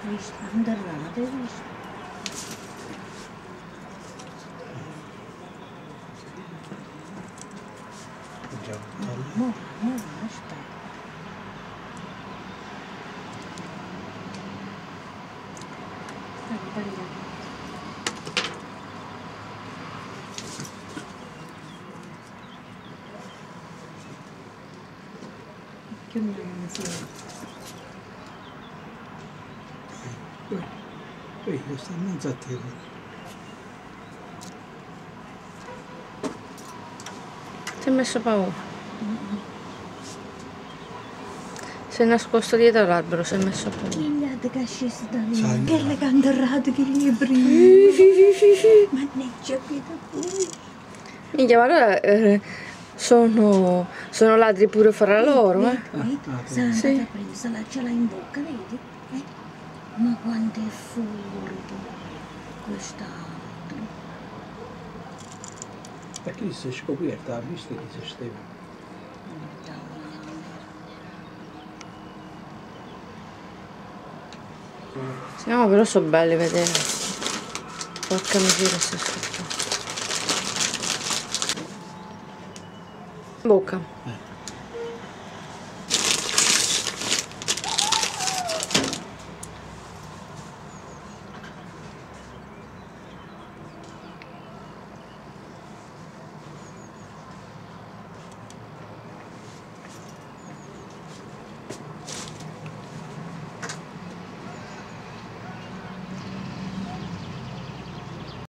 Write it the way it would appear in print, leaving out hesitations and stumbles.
visto, anderrate, visto. Mo, aspetta. Che non Poi sta in mezzo a te. Ti hai messo paura? Si è nascosto dietro l'albero, si è messo paura. Chigliate che è sceso da lì, che le canterrate che gli prima. Mannaggia, pietà pure. Minchia, ma allora sono ladri pure fra loro, eh? Santa, sì. Presa, ce l'ha in bocca, vedi? Ma quanto è furbo quest'altro. Perché si è scoperta, ha visto che si stava. Sì, no, però sono belli vedere. Porca miseria, sto sotto. Bocca.